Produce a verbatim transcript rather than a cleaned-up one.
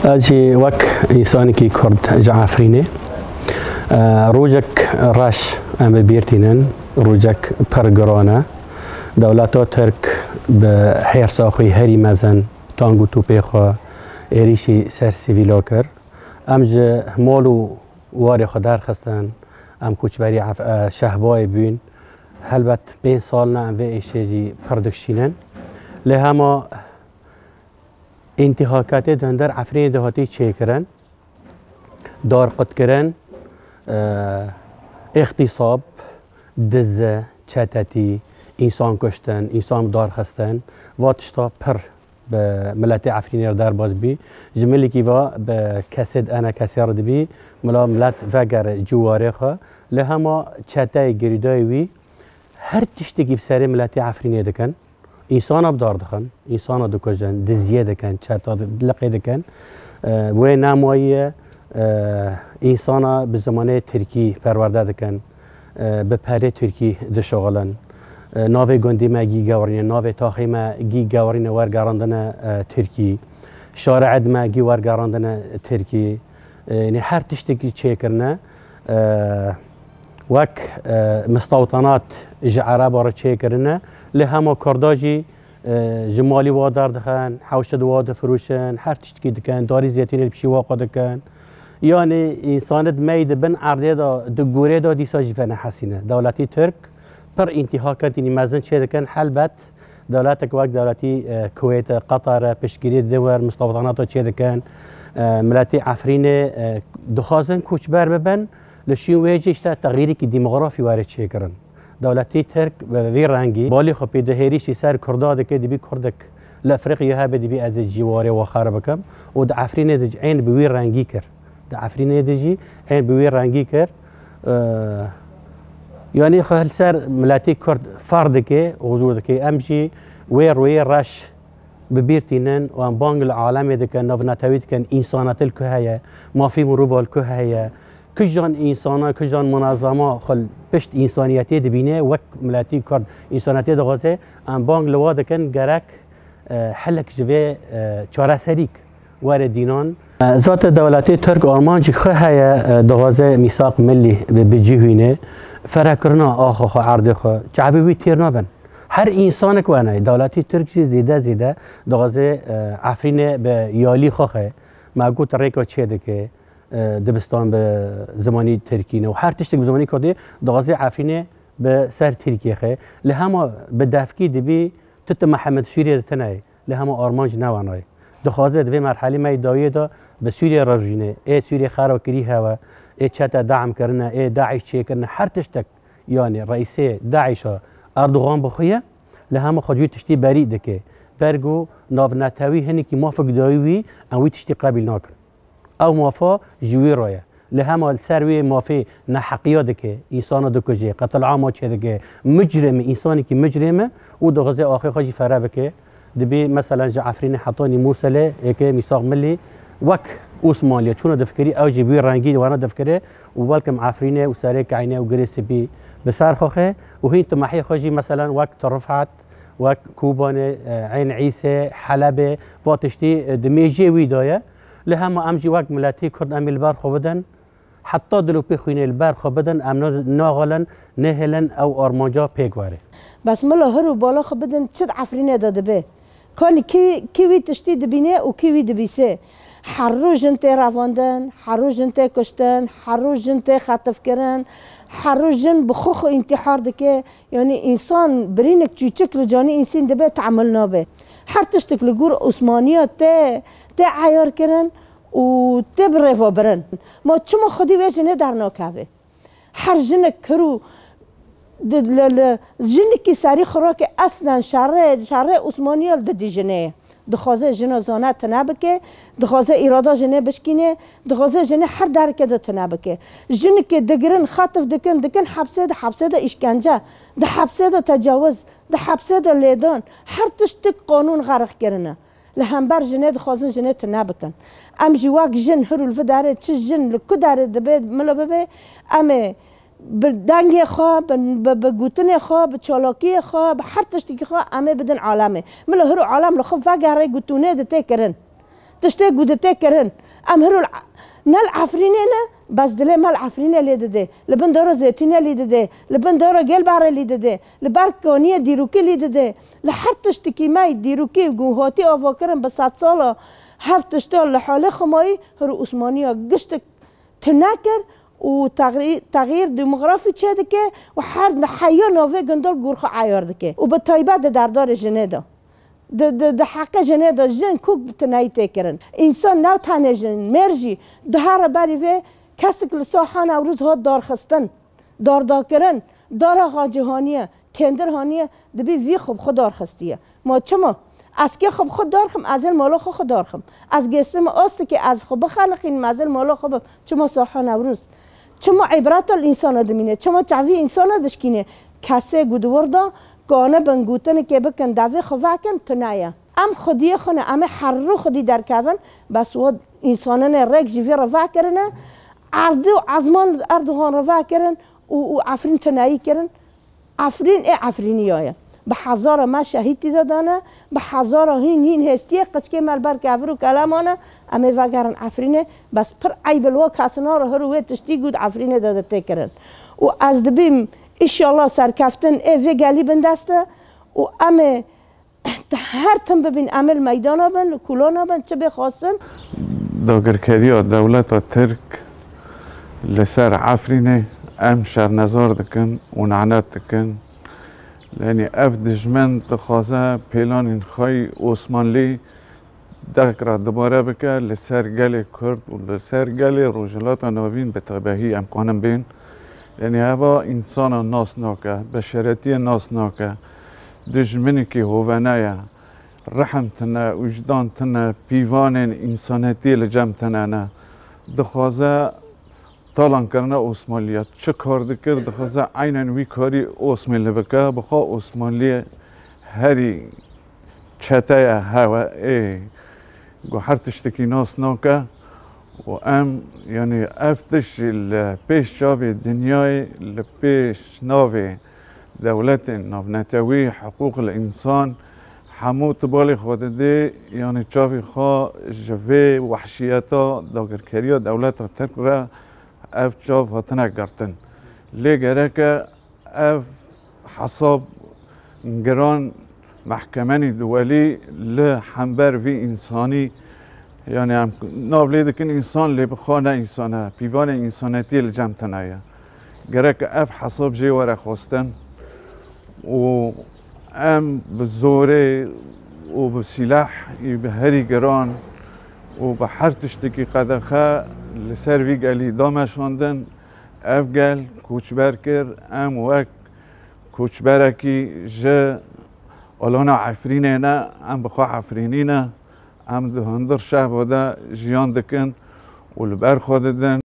اجي وك انساني كي كرد جعفريني روجك راش ام بيرتينن روجك برغرانا دولتو ترك بحير ساخوي هري مزن تانگو تو بيخو ايريشي سر سيفيلوكر امج مالو واري خدار خستن ام کوچبری شهبای بین هلبت بین سالنا ام و ایشجی پردکشینن لهما انتخابات دندر عفرین دهاتی چه کرن دار قد کرن اغتصاب دزه چتتی انسان کشتن انسان دار خستن واتشتا پر به ملت عفرینی در باز بی جملی کی و به کسد انا کسر دبی ملا ملت وگر جواره خو لهما چتای گریدای وی هر تشتگی بسر ملت عفرینی دکن انسان بدار دخن انسان دکجن دزیه دکن چتا لقی دکن و نمایی انسان به زمانه ترکی پرورده دکن به پره ترکی دشغلن ناوی گندی ما گی گورین ناوی تاخی ما گی گورین ورگاراندن ترکی شارع ما گی ورگاراندن ترکی یعنی هر تشتکی چه کرنه وک مستوطنات جعرا بار چه کرنه لهما کرداجی جمالی وادار دخن حوشد واد فروشن هر تشتکی دکن داری زیتین بشی واقع دکن یعنی انسانت مید بن عرضه دا دگوره دا دیسا جیفن حسینه دولتی ترک پر انتهاکات این مزن چه دکن حلبت دولتک وقت دولتی کویت قطر پشگیری دور مستوطنات چه دکن ملتی عفرین دخوازن کوچبر ببن لشین ویجه اشتا تغییری که دیموغرافی وارد چه کرن دولتی ترک وی رنگی بالی خو پیده هریشی سر کرداده که دیبی کردک لافریقیا ها بدی بی از جواره و خرابکم و د عفرین دج عین به وی رنگی کر د عفرین دجی عین به وی رنگی کر یعنی خل سر ملتی کرد فرد که حضور که امشی ویر ویر رش ببیرتینن و ام بانگ العالم دکن نو نتوید کن انسانات الکهیه ما فی مروب الکهیه کجان انسانا کجان منظمه خل پشت انسانیتی دبینه وک ملتی کرد انسانیتی دغازه ام بانگ لوا دکن گرک حلک جبه چاره سریک وارد دینان ذات دولتی ترک آرمانجی خواهی دغازه میثاق ملی بجیهینه فرکرنا آخو خو عرض خو چعبی وی تیر نبن هر انسان کوانه دولتی ترک زیده زیده دغازه عفرین به یالی خواه ما گوت ریکو چه دکه دبستان به زمانی ترکینه و هر تشتک به زمانی کردی دغازه عفرین به سر ترکیه خه لهما به دفکی دبی تت محمد سوریه تنای لهما آرمانج نوانای دخوازه دوی مرحله ما داویه دا به سوریه رجینه ای سوریه خراب کری هوا ای چتا دعم کرنه ای داعش چه کرنه هر تشتک یعنی رئیس داعش اردوغان بخویه لهما خجوی تشتی بری دکه برگو ناو نتاوی هنی که موافق داوی اوی تشتی قابل ناکن او موافق جوی رایه لهما سروی موافق نحقیه دکه انسان دکجه قتل عام چه دکه مجرم انسانی که مجرمه و دغزه آخر خجی فرا بکه دبی مثلا جعفرین حطانی موسله که میثاق ملی وک عثمانیه چون دفکری او جبی رنگی وانا دفکره و ولکم عفرینه و سره کعینه و گریس بی بسر خوخه و هین تمحی خوجی مثلا وک رفعت وک کوبان عین عیسی حلب واتشتی دمیجی ویدایه لهم امجی وک ملتی کرد ام البر خو بدن حتی دلو بخوینه البر خو بدن ام ناغلن نهلن او آرمانجا پیگواره بس ملا هرو بالا خو بدن چد عفرینه داده به کانی کی کیوی تشتی دبینه و کیوی دبیسه هر روز جنت رواندن هر روز جنت کشتن هر روز جنت خطف کردن هر روز جن بخوخ انتحار دکه یعنی انسان برینک چوچک لجانی انسان دبه تعمل نابه هر تشتک لگور عثمانیات ته ته عیار کردن و ته برفا برن ما چما خودی ویجه ندر ناکه هر جنک کرو جنی که سری خوراک اصلا شرع شرع عثمانیال دادی جنه دخوازه جنه زانه تنبکه دخوازه ایرادا جنه بشکینه دخوازه جنه هر درکه ده تنبکه جنی که دگرن خطف دکن دکن حبسه ده حبسه ده اشکنجه ده حبسه ده تجاوز ده حبسه ده لیدان هر تشتک قانون غرق کرنه لهمبر جنه دخوازه جنه تنبکن ام جواک جن هرو الفداره چه جن لکو داره دبه ملا ببه امه بدنگ خواه به گوتن خواه به چالاکی خواه به هر تشتی خواه امه بدن عالمه ملا هرو عالم لخو وگره گوتونه ده تی کرن تشتي گودته کرن ام هرو نل عفرینه نه بس دل مال عفرینه لیده ده لبن دارا زیتونه لیده ده لبن دارا گل باره لیده ده لبر کانی دیروکی لیده ده لحر تشتکی مای دیروکی گوهاتی آوا کرن به صد سالا هفت تشتال لحاله خمایی هرو عثمانی ها گشت تنکر و تغییر تغییر دموگرافی چه دکه و هر حیا نوه گندال گورخ عیار دکه و به تایبت دردار جنه ده ده ده ده حق جنه ده جن کوک بتنایی تکرن انسان نو تنه جن مرجی ده هر بری و کسی که لساحان اوروز ها دار خستن دار دا کرن دار غاجهانیه کندر هانیه دبی وی خوب خود دار خستیه ما چما از که خب خود دارخم از این مالا خود دارخم از گسم است که از خود بخلقین از این مالا خود چما ساحان اوروز چما عبرت الانسان دمینه چما تعوی انسان دشکینه کسی گودوردا گانه بنگوتن که بکن دعوی خواکن تنایا ام خودی خونه ام هر رو خودی در کبن بس و انسانان رگ جوی روا کرنه عرض و عزمان اردوغان روا کرن و عفرین تنایی کرن عفرین ای عفرینی آیا به هزار ما شهیدی دادانه به هزار هین هین هستیه قچکه ملبر که افرو کلامانه اما وگرن عفرینه بس پر عیب الوا کسنا رو هروه تشتی گود عفرینه داده تکرن و از دبیم ایشالله سرکفتن ای وی گلی بندسته و اما هر تن ببین عمل میدانا بن کلانا بن چه بخواستن داگرکریا دولت ترک لسر عفرینه ام شر نظار دکن و نعنات دکن لانی اف دجمن تخوازه پیلان این خواهی عثمانلی دکرا دوباره بکه لسر گل کرد و لسر گل روجلات نوین به طبعی امکانم بین لانی هوا انسان ناس ناکه بشرتی ناس ناکه دجمنی که هوانه رحم تنه وجدان تنه پیوان انسانیتی لجم تنه نه دخوازه طالان کرنا عثمانلیه چه کار دکر دخوازه عیناً وی کاری عثمانلی بکه بخوا عثمانلی هری چته هوا ای گو هر تشتکی ناس ناکه و ام یعنی افتش پیش جاوی دنیای لپیش ناوی دولت ناونتوی حقوق الانسان همو تبالی خود دی یعنی جاوی خواه جوی وحشیتا داگرکریا دولت ترک را اف جاو هاتنه گرتن لیگره که اف حساب گران محکمه دولی لحنبر وی انسانی یعنی هم ناولی دکن انسان لی بخواه انسانه پیوان انسانیتی لجم تنه گره که اف حساب جی وره خواستن و ام بزوره و بسلاح به هری گران و به هر تشتکی قدخه لسر وی گلی دامشاندن اف گل کوچبر کر ام وک کوچبرکی جه الانا عفرینه نه ام بخواه عفرینی نه ام دهندر شه بوده جیان دکن و لبر خود دن